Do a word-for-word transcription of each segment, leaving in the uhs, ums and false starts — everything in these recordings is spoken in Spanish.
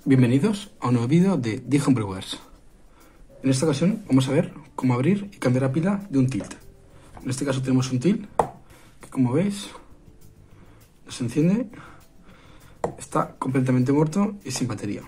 Bienvenidos a un nuevo vídeo de The Homebrewers. En esta ocasión vamos a ver cómo abrir y cambiar la pila de un tilt. En este caso tenemos un tilt que, como veis, no se enciende, está completamente muerto y sin batería.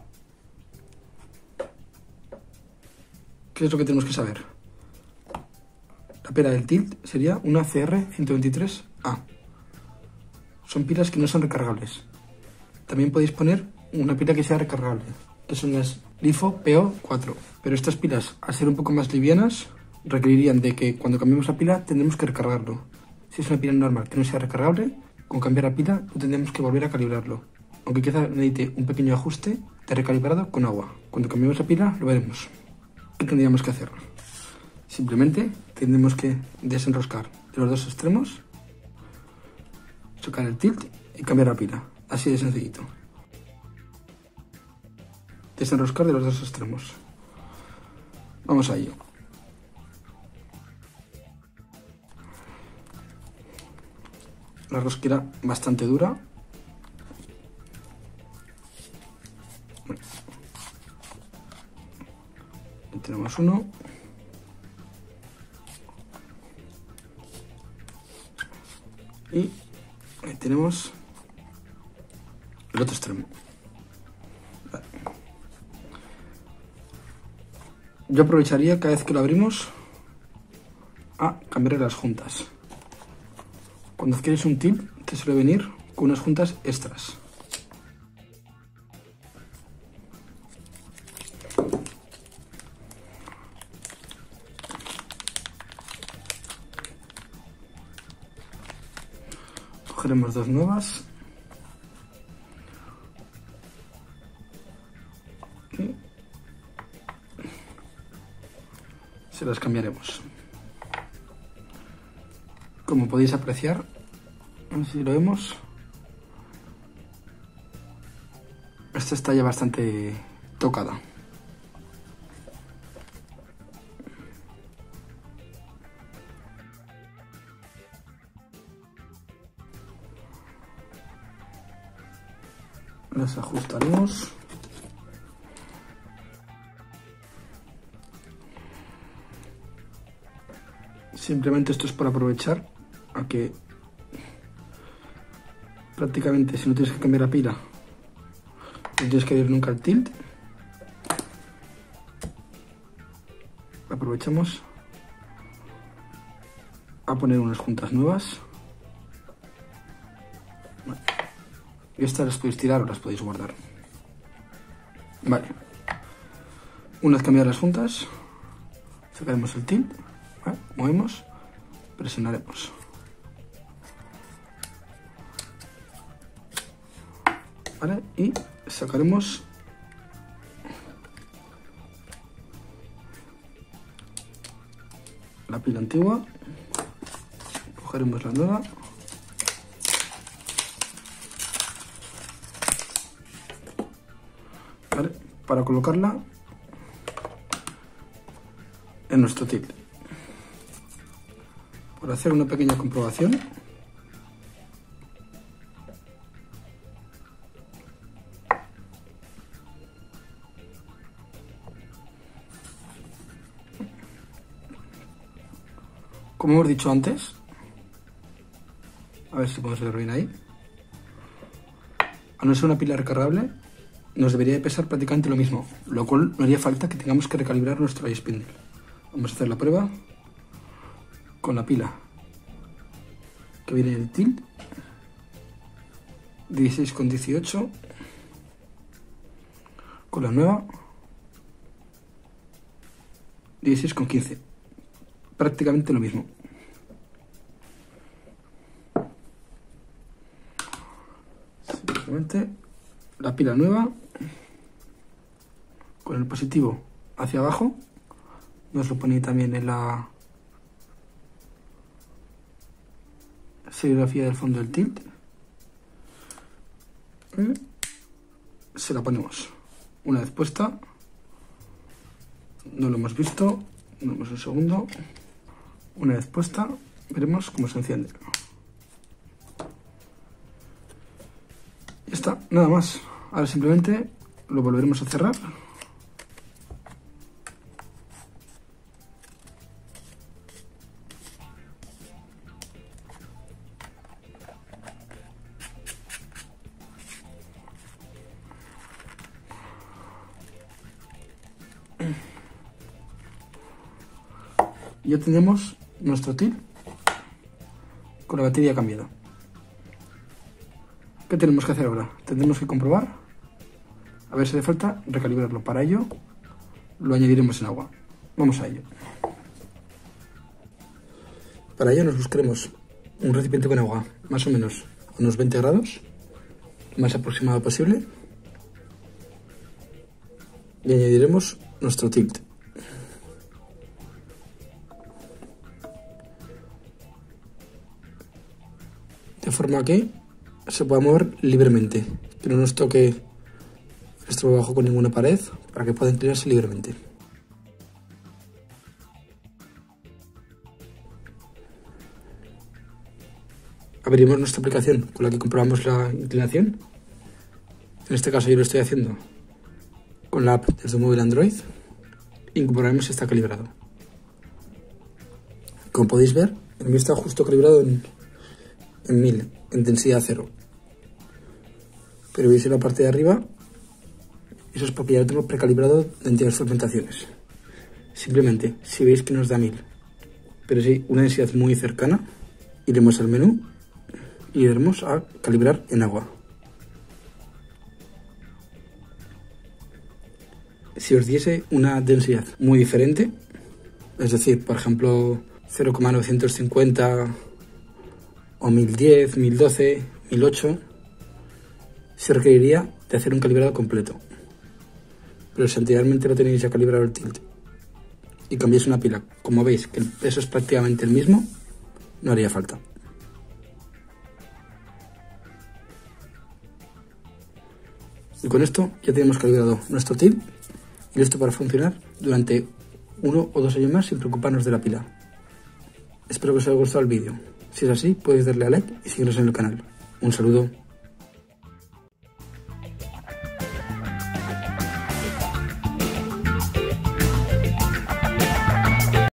¿Qué es lo que tenemos que saber? La pila del tilt sería una C R ciento veintitrés A. Son pilas que no son recargables. También podéis poner una pila que sea recargable, que son las LiFo P O cuatro. Pero estas pilas, al ser un poco más livianas, requerirían de que cuando cambiemos la pila tendremos que recargarlo. Si es una pila normal que no sea recargable, con cambiar la pila no tendremos que volver a calibrarlo, aunque quizá necesite un pequeño ajuste de recalibrado con agua. Cuando cambiemos la pila lo veremos. ¿Qué tendríamos que hacer? Simplemente tendremos que desenroscar de los dos extremos, sacar el tilt y cambiar la pila. Así de sencillito. Desenroscar de los dos extremos. Vamos a ello. La rosquera bastante dura. Ahí tenemos uno. Y ahí tenemos el otro extremo. Vale. Yo aprovecharía cada vez que lo abrimos a cambiar las juntas. Cuando adquieres un tilt te suele venir con unas juntas extras. Cogeremos dos nuevas y se las cambiaremos. Como podéis apreciar, no sé si lo vemos, esta está ya bastante tocada. Las ajustaremos. Simplemente esto es para aprovechar a que prácticamente, si no tienes que cambiar la pila, no tienes que ir nunca al tilt. Aprovechamos a poner unas juntas nuevas. Y estas las podéis tirar o las podéis guardar. Vale. Una vez cambiadas las juntas, sacaremos el tilt, ¿vale? Movemos, presionaremos. ¿Vale? Y sacaremos la pila antigua, cogeremos la nueva. ¿Vale? Para colocarla en nuestro tilt. Por hacer una pequeña comprobación, como hemos dicho antes, a ver si podemos ver bien ahí, a no ser una pila recargable, nos debería de pesar prácticamente lo mismo, lo cual no haría falta que tengamos que recalibrar nuestro iSpindle. Vamos a hacer la prueba con la pila que viene en el tilt, dieciséis con dieciocho, con la nueva dieciséis con quince, prácticamente lo mismo. Simplemente la pila nueva con el positivo hacia abajo, nos lo pone también en la serigrafía del fondo del tilt. Y se la ponemos una vez puesta. No lo hemos visto, no vemos un segundo. Una vez puesta, veremos cómo se enciende. Ya está, nada más. Ahora simplemente lo volveremos a cerrar. Ya tenemos nuestro tilt con la batería cambiada. ¿Qué tenemos que hacer ahora? Tendremos que comprobar, a ver si hace falta recalibrarlo. Para ello lo añadiremos en agua. Vamos a ello. Para ello nos buscaremos un recipiente con agua más o menos a unos veinte grados, más aproximado posible, y añadiremos nuestro tilt. De forma que se pueda mover libremente, que no nos toque el estrobo bajo con ninguna pared, para que pueda inclinarse libremente. Abrimos nuestra aplicación con la que comprobamos la inclinación. En este caso yo lo estoy haciendo con la app desde un móvil Android y comprobaremos si está calibrado. Como podéis ver, el mío está justo calibrado en en mil, en densidad cero. Pero veis en la parte de arriba, eso es porque ya lo tengo precalibrado de antiguas fermentaciones. Simplemente, si veis que nos da mil, pero sí una densidad muy cercana, iremos al menú y iremos a calibrar en agua. Si os diese una densidad muy diferente, es decir, por ejemplo cero coma novecientos cincuenta o mil diez, mil doce, mil ocho, se requeriría de hacer un calibrado completo. Pero si anteriormente lo tenéis ya calibrado el tilt y cambiáis una pila, como veis que el peso es prácticamente el mismo, no haría falta. Y con esto ya tenemos calibrado nuestro tilt y listo para funcionar durante uno o dos años más sin preocuparnos de la pila. Espero que os haya gustado el vídeo. Si es así, podéis darle a like y seguirnos en el canal. Un saludo.